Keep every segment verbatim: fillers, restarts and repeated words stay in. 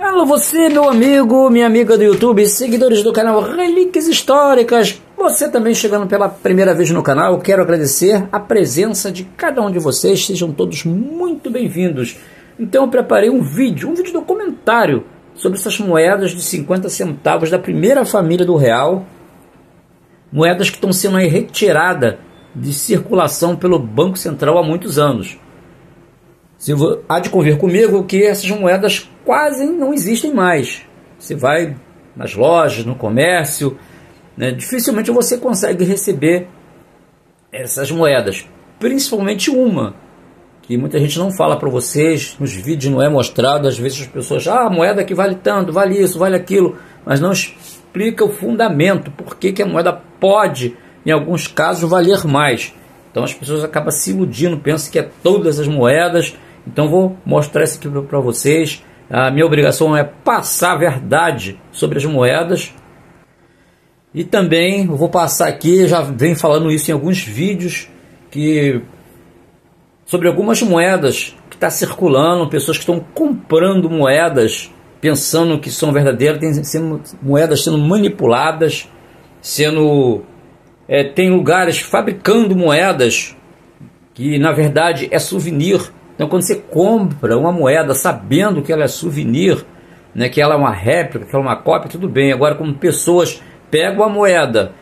Alô você, meu amigo, minha amiga do YouTube, seguidores do canal Relíquias Históricas. Você também chegando pela primeira vez no canal, quero agradecer a presença de cada um de vocês. Sejam todos muito bem-vindos. Então eu preparei um vídeo, um vídeo documentário sobre essas moedas de cinquenta centavos da primeira família do real. Moedas que estão sendo aí retiradas de circulação pelo Banco Central há muitos anos. Você há de convir comigo que essas moedas quase não existem mais. Você vai nas lojas, no comércio, né, dificilmente você consegue receber essas moedas. Principalmente uma, que muita gente não fala para vocês, nos vídeos não é mostrado. Às vezes as pessoas, ah, a moeda que vale tanto, vale isso, vale aquilo, mas não explica o fundamento, por que que a moeda pode, em alguns casos, valer mais. Então as pessoas acabam se iludindo, pensam que é todas as moedas. Então vou mostrar isso aqui para vocês. A minha obrigação é passar a verdade sobre as moedas. E também eu vou passar aqui, já venho falando isso em alguns vídeos, que sobre algumas moedas que está circulando, pessoas que estão comprando moedas, pensando que são verdadeiras, tem sendo, moedas sendo manipuladas, sendo é, tem lugares fabricando moedas que na verdade é souvenir. Então quando você compra uma moeda sabendo que ela é souvenir, né, que ela é uma réplica, que ela é uma cópia, tudo bem. Agora, como pessoas pegam a moeda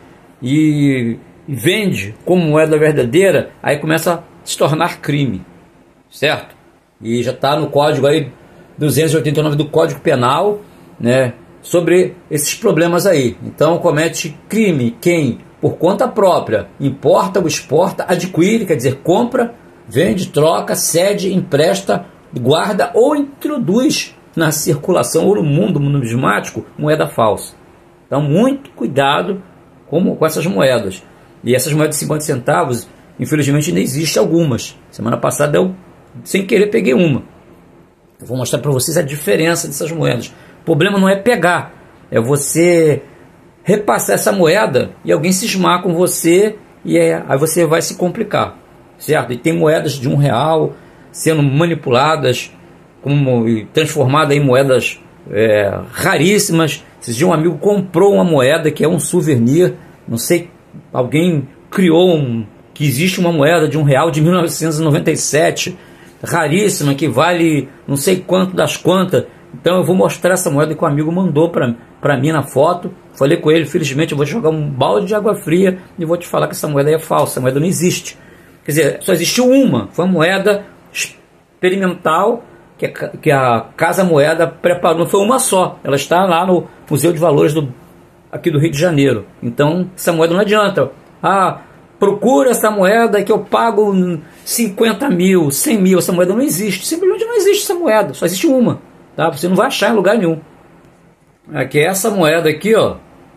e vende como moeda verdadeira, aí começa a se tornar crime, certo? E já está no código aí duzentos e oitenta e nove do Código Penal, né, sobre esses problemas aí. Então comete crime quem, por conta própria, importa ou exporta, adquire, quer dizer, compra, vende, troca, cede, empresta, guarda ou introduz na circulação ou no mundo numismático moeda falsa. Então muito cuidado com, com essas moedas. E essas moedas de cinquenta centavos, infelizmente ainda existem algumas. Semana passada eu, sem querer, peguei uma. Eu vou mostrar para vocês a diferença dessas moedas. O problema não é pegar, é você repassar essa moeda e alguém cismar com você, e é, aí você vai se complicar, certo? E tem moedas de um real sendo manipuladas, como, e transformadas em moedas é, raríssimas. Esses dias um amigo comprou uma moeda que é um souvenir, não sei, alguém criou um, que existe uma moeda de um real de mil novecentos e noventa e sete, raríssima, que vale não sei quanto das quantas. Então eu vou mostrar essa moeda que o amigo mandou para mim na foto. Falei com ele, felizmente eu vou te jogar um balde de água fria e vou te falar que essa moeda aí é falsa, essa moeda não existe. Quer dizer, só existiu uma, foi uma moeda experimental que a, que a Casa Moeda preparou, não foi uma só, ela está lá no Museu de Valores do, aqui do Rio de Janeiro. Então essa moeda não adianta, ah, procura essa moeda que eu pago cinquenta mil, cem mil, essa moeda não existe, simplesmente não existe essa moeda, só existe uma, tá? Você não vai achar em lugar nenhum. Aqui é essa moeda aqui, ó,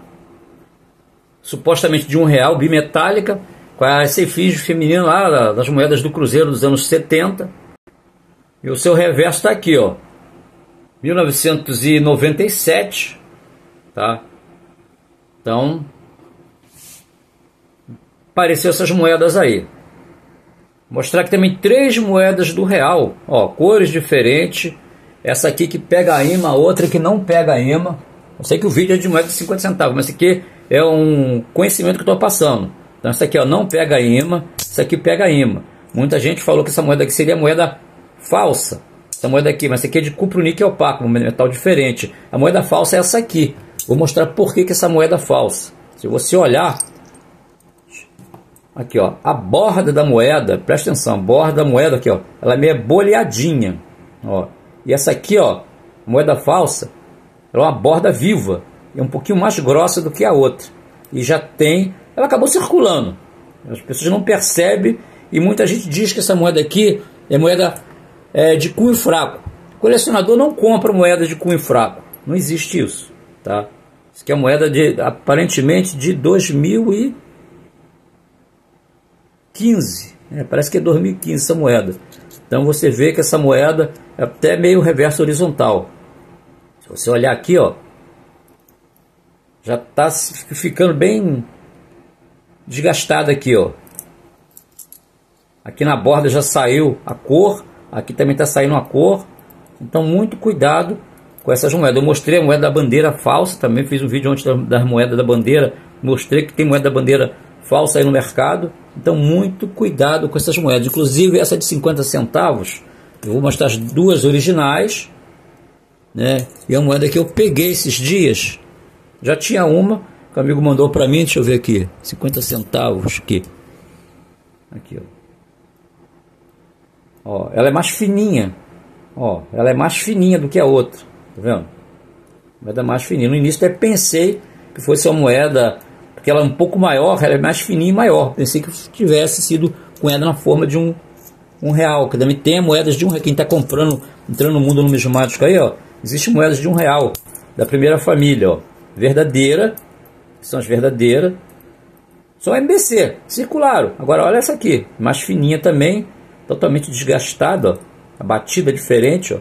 supostamente de um real, bimetálica, com a esse efígie feminino lá das moedas do Cruzeiro dos anos setenta. E o seu reverso está aqui, ó, mil novecentos e noventa e sete, tá? Então apareceu essas moedas aí. Mostrar que também três moedas do real, ó, cores diferentes. Essa aqui que pega a imã, outra que não pega a imã. Eu sei que o vídeo é de moeda de cinquenta centavos, mas esse aqui é um conhecimento que eu estou passando. Então essa aqui, ó, não pega a imã, essa aqui pega a imã. Muita gente falou que essa moeda aqui seria moeda falsa, essa moeda aqui, mas essa aqui é de cupro-níquel opaco, um metal diferente. A moeda falsa é essa aqui. Vou mostrar por que que essa moeda é falsa. Se você olhar aqui, ó, a borda da moeda, presta atenção, a borda da moeda aqui, ó, ela é meio boleadinha, ó. E essa aqui, ó, moeda falsa, ela é uma borda viva, é um pouquinho mais grossa do que a outra. E já tem, ela acabou circulando. As pessoas não percebem e muita gente diz que essa moeda aqui é moeda é, de cunho fraco. O colecionador não compra moeda de cunho fraco, não existe isso, tá? Isso aqui é moeda de, aparentemente, de dois mil e quinze, né? Parece que é dois mil e quinze essa moeda. Então você vê que essa moeda é até meio reverso horizontal. Se você olhar aqui, ó, já está ficando bem desgastada aqui, ó. Aqui na borda já saiu a cor, aqui também está saindo a cor. Então muito cuidado com essas moedas. Eu mostrei a moeda da bandeira falsa, também fiz um vídeo ontem das moedas da bandeira, mostrei que tem moeda da bandeira falsa aí no mercado. Então muito cuidado com essas moedas, inclusive essa de cinquenta centavos, eu vou mostrar as duas originais, né? E a moeda que eu peguei esses dias, já tinha uma, que o amigo mandou para mim, deixa eu ver aqui, cinquenta centavos aqui, aqui ó. Ó, ela é mais fininha, ó, ela é mais fininha do que a outra, tá vendo? Moeda mais fininha. No início até pensei que fosse uma moeda, porque ela é um pouco maior, ela é mais fininha e maior. Pensei que tivesse sido moeda na forma de um, um real, que também tem moedas de um real. Quem está comprando, entrando no mundo numismático aí, ó, existem moedas de um real, da primeira família, ó, verdadeira, são as verdadeiras, só M B C, circularam. Agora olha essa aqui, mais fininha também, totalmente desgastada, ó, a batida é diferente, ó.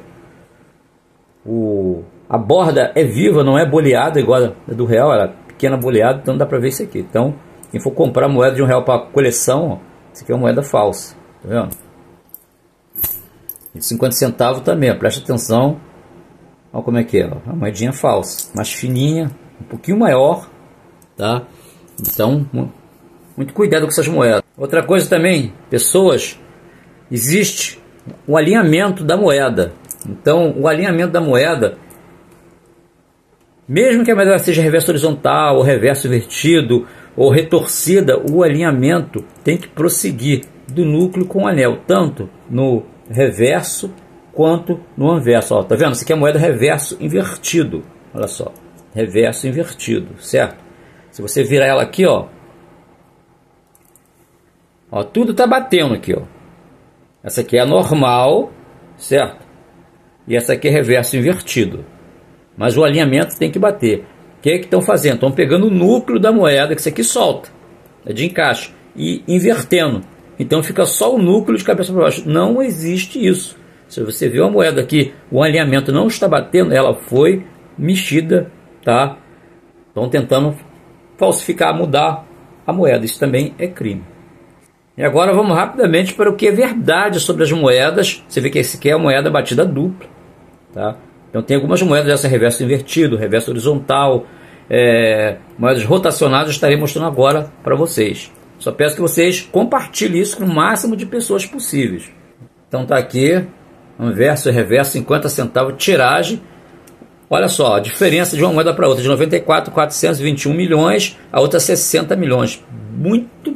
O, a borda é viva, não é boleada igual a do real, ela é pequena boleada, então dá pra ver isso aqui. Então, quem for comprar moeda de um real para coleção, ó, isso aqui é uma moeda falsa, tá vendo? E de cinquenta centavos também, ó, presta atenção, olha como é que é, ó, uma moedinha falsa, mais fininha, um pouquinho maior, tá? Então, muito cuidado com essas moedas. Outra coisa também, pessoas, existe o alinhamento da moeda. Então, o alinhamento da moeda, mesmo que a moeda seja reverso horizontal, ou reverso invertido, ou retorcida, o alinhamento tem que prosseguir do núcleo com o anel, tanto no reverso quanto no anverso. Ó, tá vendo? Isso aqui é a moeda reverso invertido. Olha só, reverso invertido, certo? Se você virar ela aqui, ó, ó, tudo tá batendo aqui, ó. Essa aqui é a normal, certo? E essa aqui é reverso invertido. Mas o alinhamento tem que bater. O que é que estão fazendo? Estão pegando o núcleo da moeda, que isso aqui solta, é de encaixe, e invertendo. Então fica só o núcleo de cabeça para baixo. Não existe isso. Se você vê uma moeda aqui, o alinhamento não está batendo, ela foi mexida, tá? Estão tentando falsificar, mudar a moeda. Isso também é crime. E agora vamos rapidamente para o que é verdade sobre as moedas. Você vê que esse aqui é a moeda batida dupla, tá? Então tem algumas moedas dessa reverso invertido, reverso horizontal, é, moedas rotacionadas, eu estarei mostrando agora para vocês. Só peço que vocês compartilhem isso com o máximo de pessoas possíveis. Então tá aqui, inverso e reverso, cinquenta centavos, tiragem. Olha só, a diferença de uma moeda para outra, de noventa e quatro, quatrocentos e vinte e um milhões, a outra sessenta milhões. Muito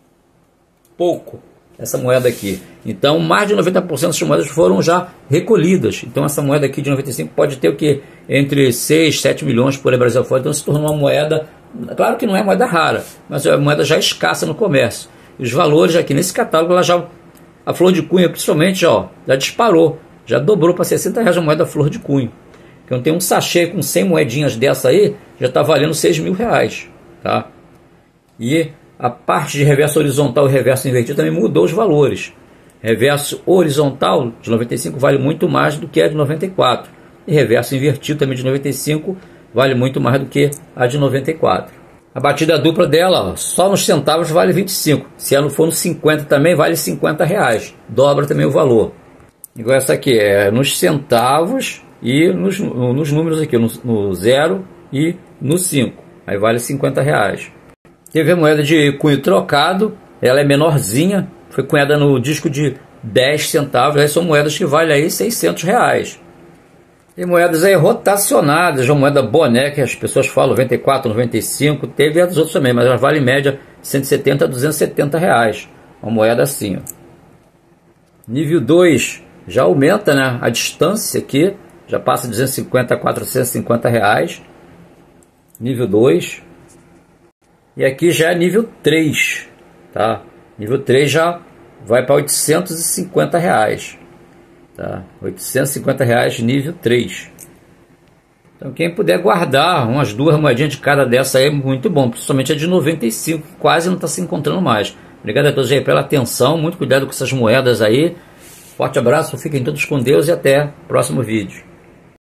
pouco essa moeda aqui. Então mais de noventa por cento das moedas foram já recolhidas. Então essa moeda aqui de noventa e cinco pode ter o que? Entre seis, sete milhões por aí Brasil fora. Então se tornou uma moeda, claro que não é moeda rara, mas é uma moeda já escassa no comércio. E os valores aqui nesse catálogo, ela já, a flor de cunho principalmente, ó, já disparou, já dobrou para sessenta reais a moeda flor de cunho. Então tem um sachê com cem moedinhas dessa aí, já está valendo seis mil reais, tá? E a parte de reverso horizontal e reverso invertido também mudou os valores. Reverso horizontal de noventa e cinco vale muito mais do que a de noventa e quatro. E reverso invertido também de noventa e cinco vale muito mais do que a de noventa e quatro. A batida dupla dela, ó, só nos centavos vale vinte e cinco. Se ela for nos cinquenta também vale cinquenta reais. Dobra também o valor. Igual essa aqui, é nos centavos e nos, nos números aqui, no, no zero e no cinco. Aí vale cinquenta reais. Teve a moeda de cunho trocado, ela é menorzinha, foi cunhada no disco de dez centavos, aí são moedas que valem aí seiscentos reais. Tem moedas aí rotacionadas, uma moeda boné, que as pessoas falam noventa e quatro, noventa e cinco, teve as outras também, mas ela vale em média cento e setenta a duzentos e setenta reais, uma moeda assim, ó. Nível dois já aumenta, né, a distância aqui, já passa de duzentos e cinquenta a quatrocentos e cinquenta reais, nível dois. E aqui já é nível três, tá? Nível três já vai para oitocentos e cinquenta reais, tá? oitocentos e cinquenta reais nível três. Então quem puder guardar umas duas moedinhas de cada dessa aí é muito bom, principalmente a de noventa e cinco, quase não está se encontrando mais. Obrigado a todos aí pela atenção, muito cuidado com essas moedas aí. Forte abraço, fiquem todos com Deus e até o próximo vídeo.